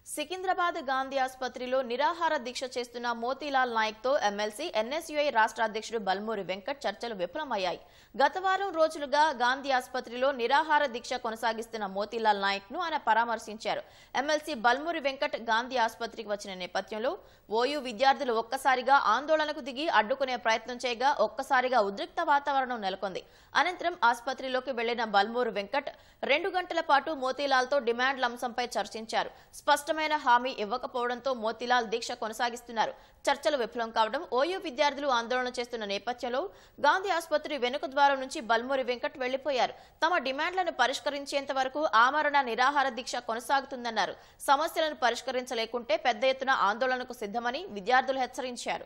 సికింద్రాబాద్ గాంధీ ఆసుపత్రిలో నిరాహార దీక్ష చేస్తున్న మోతీలాల్ నాయక్ తో ఎమ్మెల్సీ ఎన్ఎస్యుఐ రాష్ట్ర అధ్యక్షుడు బల్మూరి వెంకట్ చర్చలు విఫలమయ్యాయి. గత వారం రోజులుగా గాంధీ ఆసుపత్రిలో నిరాహార దీక్ష కొనసాగిస్తున్న మోతీలాల్ నాయక్ ను ఆయన పరామర్శించారు. ఎమ్మెల్సీ బల్మూరి వెంకట్ గాంధీ ఆసుపత్రికి వచ్చిన నేపథ్యంలో ఓయూ విద్యార్థులు ఒక్కసారిగా ఆందోళనకు దిగి అడ్డుకునే ప్రయత్నం చేయగా ఒక్కసారిగా ఉద్రిక్త వాతావరణం నెలకొంది. అనంతరం ఆసుపత్రిలోకి వెళ్లిన బల్మూరి వెంకట్ 2 గంటల పాటు మోతీలాల్ తో డిమాండ్ల అంశంపై చర్చించారు. స్పష్టమైన హామీ ఇవ్వకపోవడంతో మోతీలాల్ దీక్ష కొనసాగిస్తున్నారు. చర్చలు విఫలం కావడం ఓయూ విద్యార్థులు ఆందోళన చేస్తున్న నేపథ్యంలో గాంధీ ఆసుపత్రి వెనుక ద్వారం నుంచి బల్మూరి వెంకట్ వెళ్లిపోయారు. తమ డిమాండ్లను పరిష్కరించేంత వరకు ఆమరణ నిరాహార దీక్ష కొనసాగుతుందన్నారు. సమస్యలను పరిష్కరించలేకుంటే పెద్ద ఎత్తున ఆందోళనకు సిద్ధమని విద్యార్థులు హెచ్చరించారు.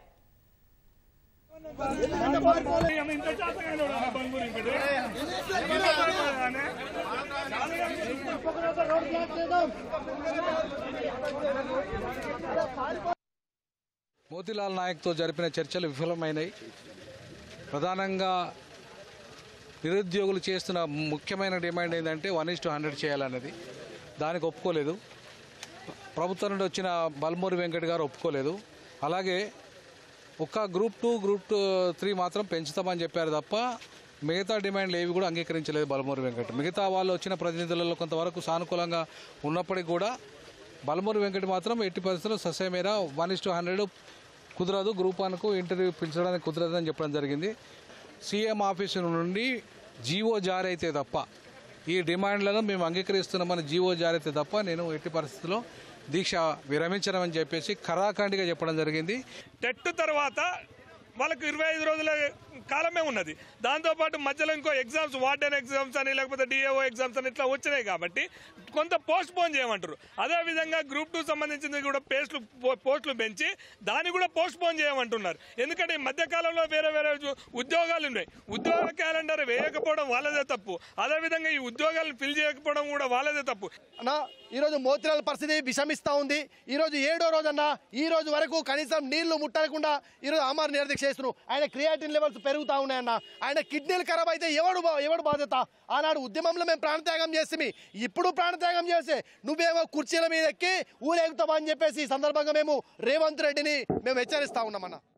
మోతీలాల్ నాయక్తో జరిపిన చర్చలు విఫలమైనాయి. ప్రధానంగా నిరుద్యోగులు చేస్తున్న ముఖ్యమైన డిమాండ్ ఏంటంటే 1:100 చేయాలన్నది. దానికి ఒప్పుకోలేదు. ప్రభుత్వం నుండి వచ్చిన బల్మూరి వెంకట్ గారు ఒప్పుకోలేదు. అలాగే ఒక్క గ్రూప్ 2, గ్రూప్ 3 మాత్రం పెంచుతామని చెప్పారు తప్ప మిగతా డిమాండ్లు ఏవి కూడా అంగీకరించలేదు బల్మూరి వెంకట్. మిగతా వాళ్ళు వచ్చిన ప్రతినిధులలో కొంతవరకు సానుకూలంగా ఉన్నప్పటికీ కూడా బల్మూరి వెంకట్ మాత్రం ఎట్టి పరిస్థితుల్లో ససేమేరా 1:100 కుదరదు, గ్రూప్ 1కు ఇంటర్వ్యూ పిలిచడానికి కుదరదని చెప్పడం జరిగింది. సీఎం ఆఫీసు నుండి జీవో జారీ అయితే తప్ప ఈ డిమాండ్లను మేము అంగీకరిస్తున్నామని జీవో జారీ అయితే తప్ప నేను ఎట్టి పరిస్థితుల్లో దీక్ష విరమించనని చెప్పేసి ఖరాఖండిగా చెప్పడం జరిగింది. టెట్ తర్వాత వాళ్ళకు 25 రోజుల కాలమే ఉన్నది. దాంతోపాటు మధ్యలో ఇంకో ఎగ్జామ్స్, వార్డెన్ ఎగ్జామ్స్ అని లేకపోతే డిఏఓ ఎగ్జామ్స్ అని ఇట్లా వచ్చినాయి కాబట్టి కొంత పోస్ట్ పోన్ చేయమంటారు. అదేవిధంగా గ్రూప్ 2 సంబంధించింది కూడా పోస్టులు పెంచి దాన్ని కూడా పోస్ట్ పోన్ చేయమంటున్నారు. ఎందుకంటే ఈ మధ్యకాలంలో వేరే వేరే ఉద్యోగాలు ఉన్నాయి. ఉద్యోగ క్యాలెండర్ వేయకపోవడం వాళ్ళదే తప్పు. అదేవిధంగా ఈ ఉద్యోగాలను ఫిల్ చేయకపోవడం కూడా వాళ్ళదే తప్పు. ఈరోజు మోతీలాల్ పరిస్థితి విషమిస్తూ ఉంది. ఈరోజు 7వ రోజన్నా ఈ రోజు వరకు కనీసం నీళ్లు ముట్టకుండా ఈరోజు ఆమరణ నిరాహార చేస్తున్నాడు. ఆయన క్రియాటిన్ లెవెల్స్ పెరుగుతూ ఉన్నాయన్న. ఆయన కిడ్నీలు ఖరాబ్ అయితే ఎవడు బాధ్యత? ఆనాడు ఉద్యమంలో మేము ప్రాణత్యాగం చేస్తే ఇప్పుడు ప్రాణత్యాగం చేస్తే నువ్వేమో కుర్చీల మీద ఎక్కి ఊరేగుతావా అని చెప్పేసి ఈ సందర్భంగా మేము రేవంత్ రెడ్డిని మేము హెచ్చరిస్తా ఉన్నామన్నా.